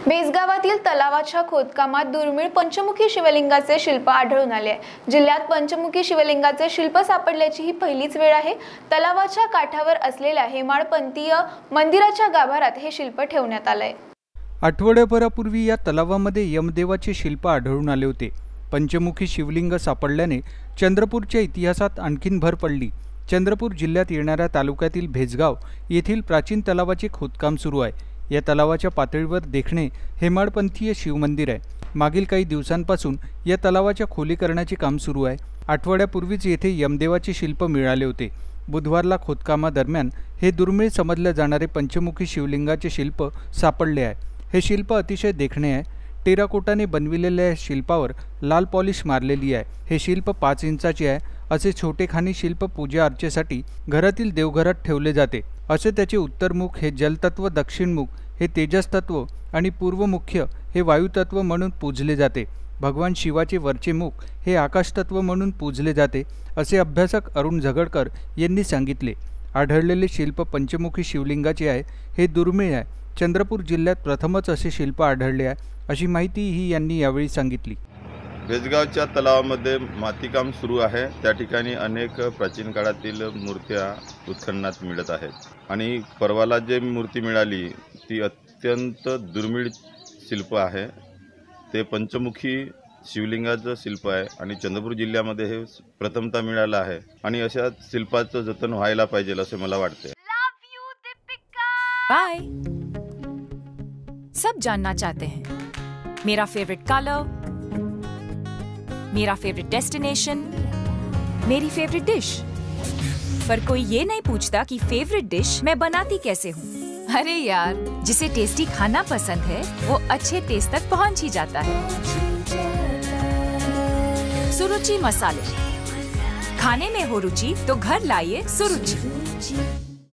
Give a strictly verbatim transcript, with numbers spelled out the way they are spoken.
बेसगावातील तलावाच्या खोदकामात दुर्मिळ पंचमुखी शिवलिंगाचे शिल्प आढळून आले आहे। जिल्ह्यात पंचमुखी शिवलिंगाचे शिल्प सापडल्याची ही पहिलीच वेळ आहे। तलावाच्या काठावर असलेल्या हेमाडपंथीय मंदिराच्या गाभाऱ्यात हे शिल्प ठेवण्यात आले आहे। आठवड्याभरापूर्वी या तलावामध्ये यमदेवाचे शिल्प आढळून आले होते। पंचमुखी शिवलिंग सापडल्याने चंद्रपूरच्या इतिहासात आणखीन भर पडली। चंद्रपूर जिल्ह्यात येणाऱ्या तालुक्यातील भेजगाव येथील प्राचीन तलावाचे खोदकाम सुरू आहे। या तलावाच्या पातळीवर देखणे हेमाडपंथीय शिवमंदिर आहे। मागील काही दिवसांपासून या तलावाच्या खोलीकरणाचे काम सुरू आहे। आठवड्यापूर्वीच येथे यमदेवाचे शिल्प मिळाले होते। बुधवारला खोदकामादरम्यान हे दुर्मिळ समजले जाणारे पंचमुखी शिवलिंगाचे शिल्प सापडले आहे। हे शिल्प अतिशय देखणे आहे। टेराकोटाने बनविलेल्या शिल्पावर लाल पॉलिश मारलेली आहे। हे शिल्प पाच इंचाचे आहे। असे छोटेखानी शिल्प पूजा अर्चेसाठी घरातील देवघरात ठेवले जाते। असे त्याचे उत्तरमुख हे जलतत्व, दक्षिणमुख हे तेजस्तत्व आणि पूर्वमुख्य हे वायुतत्व म्हणून पूजले जाते। भगवान शिवाचे वरचे मुख हे आकाशतत्व म्हणून पूजले जाते, असे अभ्यासक अरुण झगडकर यांनी सांगितले। आढळलेले शिल्प पंचमुखी शिवलिंगाचे आहे। हे दुर्मिळ आहे। चंद्रपूर जिल्ह्यात प्रथमच असे शिल्प आढळले आहे, अशी माहिती ही यांनी यावेळी सांगितली। भेजगावच्या तलावामध्ये मातीकाम सुरू आहे। त्या ठिकाणी अनेक प्राचीन काळातील मूर्त्या उत्खननात मिळत आहेत आणि परवाला जे मूर्ती मिळाली ती अत्यंत दुर्मिळ शिल्प आहे। ते पंचमुखी शिवलिंगाचं शिल्प आहे आणि चंद्रपूर जिल्ह्यामध्ये हे प्रथमतः मिळालं आहे आणि अशा शिल्पाचं जतन व्हायला पाहिजे असे मला वाटते। बाय। सब जानना चाहते हैं मेरा फेवरेट कलर, मेरा फेवरेट डेस्टिनेशन, मेरी फेवरेट डिश, पर कोई ये नहीं पूछता कि फेवरेट डिश मैं बनाती कैसे हूँ। अरे यार, जिसे टेस्टी खाना पसंद है वो अच्छे टेस्ट तक पहुँच ही जाता है। सुरुचि मसाले, खाने में हो रुचि तो घर लाइए सुरुचि।